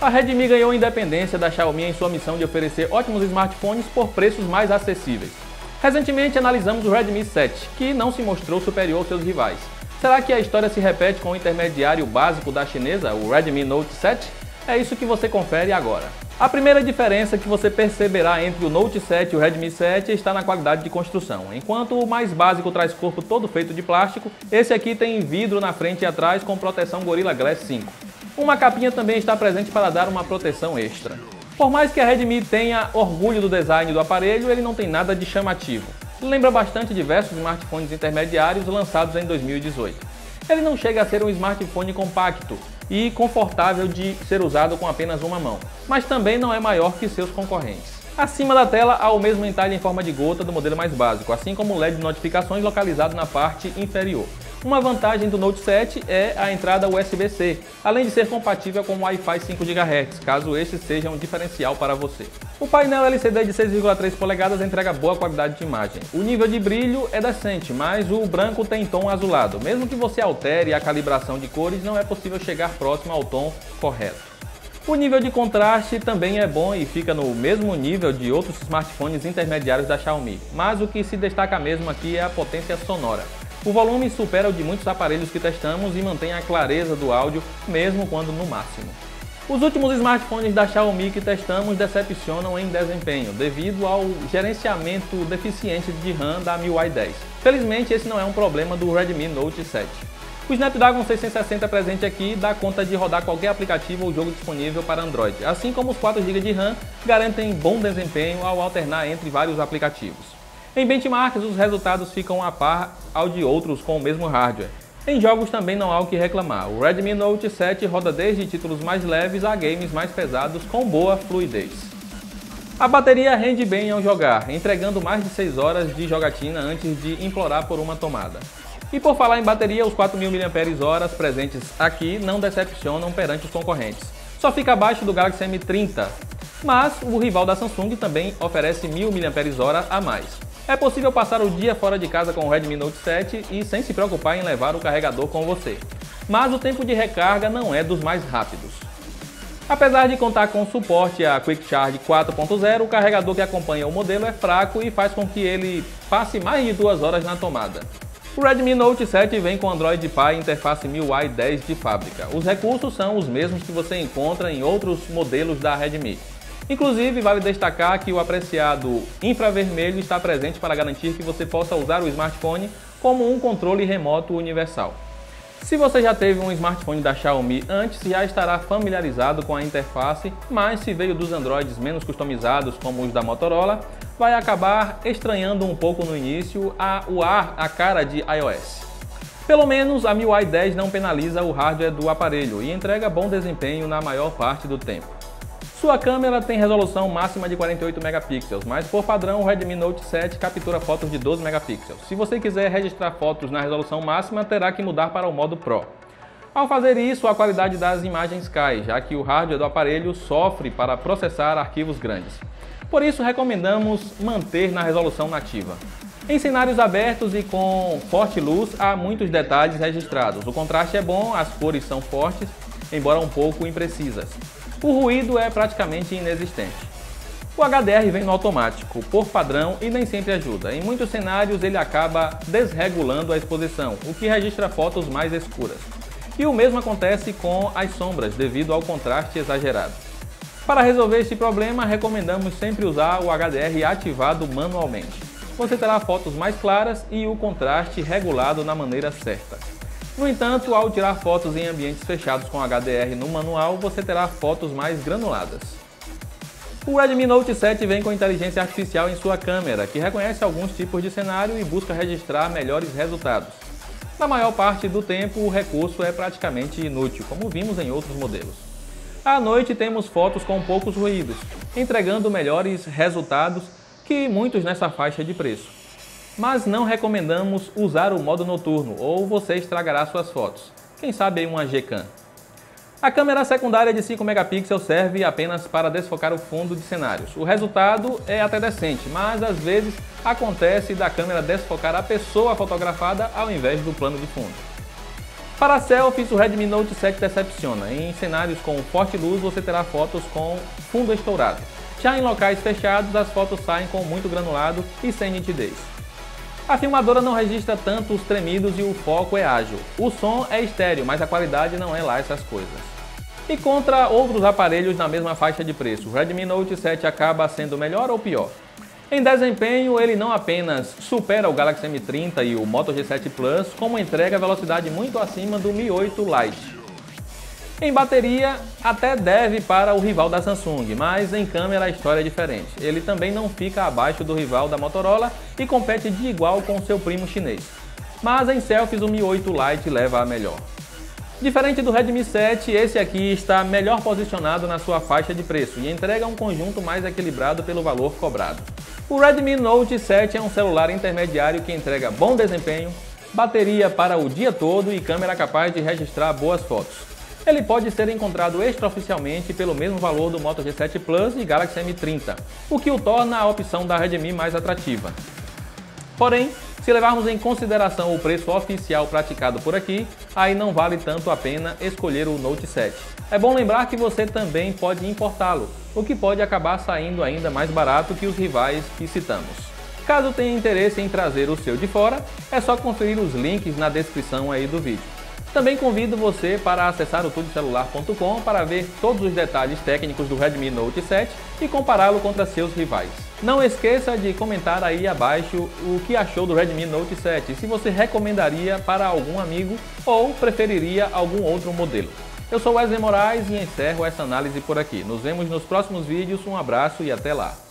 A Redmi ganhou independência da Xiaomi em sua missão de oferecer ótimos smartphones por preços mais acessíveis. Recentemente analisamos o Redmi 7, que não se mostrou superior aos seus rivais. Será que a história se repete com o intermediário básico da chinesa, o Redmi Note 7? É isso que você confere agora. A primeira diferença que você perceberá entre o Note 7 e o Redmi 7 está na qualidade de construção. Enquanto o mais básico traz corpo todo feito de plástico, esse aqui tem vidro na frente e atrás com proteção Gorilla Glass 5. Uma capinha também está presente para dar uma proteção extra. Por mais que a Redmi tenha orgulho do design do aparelho, ele não tem nada de chamativo. Lembra bastante diversos smartphones intermediários lançados em 2018. Ele não chega a ser um smartphone compacto e confortável de ser usado com apenas uma mão, mas também não é maior que seus concorrentes. Acima da tela há o mesmo entalhe em forma de gota do modelo mais básico, assim como o LED de notificações localizado na parte inferior. Uma vantagem do Note 7 é a entrada USB-C, além de ser compatível com o Wi-Fi 5 GHz, caso este seja um diferencial para você. O painel LCD de 6,3 polegadas entrega boa qualidade de imagem. O nível de brilho é decente, mas o branco tem tom azulado. Mesmo que você altere a calibração de cores, não é possível chegar próximo ao tom correto. O nível de contraste também é bom e fica no mesmo nível de outros smartphones intermediários da Xiaomi, mas o que se destaca mesmo aqui é a potência sonora. O volume supera o de muitos aparelhos que testamos e mantém a clareza do áudio, mesmo quando no máximo. Os últimos smartphones da Xiaomi que testamos decepcionam em desempenho, devido ao gerenciamento deficiente de RAM da MIUI 10. Felizmente, esse não é um problema do Redmi Note 7. O Snapdragon 660 presente aqui dá conta de rodar qualquer aplicativo ou jogo disponível para Android, assim como os 4 GB de RAM garantem bom desempenho ao alternar entre vários aplicativos. Em benchmarks, os resultados ficam a par ao de outros com o mesmo hardware. Em jogos também não há o que reclamar. O Redmi Note 7 roda desde títulos mais leves a games mais pesados com boa fluidez. A bateria rende bem ao jogar, entregando mais de 6 horas de jogatina antes de implorar por uma tomada. E por falar em bateria, os 4.000 mAh presentes aqui não decepcionam perante os concorrentes. Só fica abaixo do Galaxy M30, mas o rival da Samsung também oferece 1.000 mAh a mais. É possível passar o dia fora de casa com o Redmi Note 7 e sem se preocupar em levar o carregador com você. Mas o tempo de recarga não é dos mais rápidos. Apesar de contar com suporte a Quick Charge 4.0, o carregador que acompanha o modelo é fraco e faz com que ele passe mais de 2 horas na tomada. O Redmi Note 7 vem com Android Pie interface MIUI 10 de fábrica. Os recursos são os mesmos que você encontra em outros modelos da Redmi. Inclusive, vale destacar que o apreciado infravermelho está presente para garantir que você possa usar o smartphone como um controle remoto universal. Se você já teve um smartphone da Xiaomi antes, já estará familiarizado com a interface, mas se veio dos Androids menos customizados como os da Motorola, vai acabar estranhando um pouco no início a cara de iOS. Pelo menos a MIUI 10 não penaliza o hardware do aparelho e entrega bom desempenho na maior parte do tempo. Sua câmera tem resolução máxima de 48 megapixels, mas por padrão o Redmi Note 7 captura fotos de 12 megapixels. Se você quiser registrar fotos na resolução máxima, terá que mudar para o modo Pro. Ao fazer isso, a qualidade das imagens cai, já que o hardware do aparelho sofre para processar arquivos grandes. Por isso, recomendamos manter na resolução nativa. Em cenários abertos e com forte luz, há muitos detalhes registrados. O contraste é bom, as cores são fortes, embora um pouco imprecisas. O ruído é praticamente inexistente. O HDR vem no automático, por padrão, e nem sempre ajuda. Em muitos cenários ele acaba desregulando a exposição, o que registra fotos mais escuras. E o mesmo acontece com as sombras, devido ao contraste exagerado. Para resolver este problema, recomendamos sempre usar o HDR ativado manualmente. Você terá fotos mais claras e o contraste regulado na maneira certa. No entanto, ao tirar fotos em ambientes fechados com HDR no manual, você terá fotos mais granuladas. O Redmi Note 7 vem com inteligência artificial em sua câmera, que reconhece alguns tipos de cenário e busca registrar melhores resultados. Na maior parte do tempo, o recurso é praticamente inútil, como vimos em outros modelos. À noite temos fotos com poucos ruídos, entregando melhores resultados que muitos nessa faixa de preço. Mas não recomendamos usar o modo noturno ou você estragará suas fotos. Quem sabe aí uma Gcam. A câmera secundária de 5 megapixels serve apenas para desfocar o fundo de cenários. O resultado é até decente, mas às vezes acontece da câmera desfocar a pessoa fotografada ao invés do plano de fundo. Para selfies, o Redmi Note 7 decepciona. Em cenários com forte luz, você terá fotos com fundo estourado. Já em locais fechados, as fotos saem com muito granulado e sem nitidez. A filmadora não registra tanto os tremidos e o foco é ágil. O som é estéreo, mas a qualidade não é lá essas coisas. E contra outros aparelhos na mesma faixa de preço, o Redmi Note 7 acaba sendo melhor ou pior? Em desempenho, ele não apenas supera o Galaxy M30 e o Moto G7 Plus, como entrega velocidade muito acima do Mi 8 Lite. Em bateria, até deve para o rival da Samsung, mas em câmera a história é diferente. Ele também não fica abaixo do rival da Motorola e compete de igual com seu primo chinês. Mas em selfies o Mi 8 Lite leva a melhor. Diferente do Redmi 7, esse aqui está melhor posicionado na sua faixa de preço e entrega um conjunto mais equilibrado pelo valor cobrado. O Redmi Note 7 é um celular intermediário que entrega bom desempenho, bateria para o dia todo e câmera capaz de registrar boas fotos. Ele pode ser encontrado extraoficialmente pelo mesmo valor do Moto G7 Plus e Galaxy M30, o que o torna a opção da Redmi mais atrativa. Porém, se levarmos em consideração o preço oficial praticado por aqui, aí não vale tanto a pena escolher o Note 7. É bom lembrar que você também pode importá-lo, o que pode acabar saindo ainda mais barato que os rivais que citamos. Caso tenha interesse em trazer o seu de fora, é só conferir os links na descrição aí do vídeo. Também convido você para acessar o tudocelular.com para ver todos os detalhes técnicos do Redmi Note 7 e compará-lo contra seus rivais. Não esqueça de comentar aí abaixo o que achou do Redmi Note 7, se você recomendaria para algum amigo ou preferiria algum outro modelo. Eu sou Wesley Moraes e encerro essa análise por aqui. Nos vemos nos próximos vídeos, um abraço e até lá!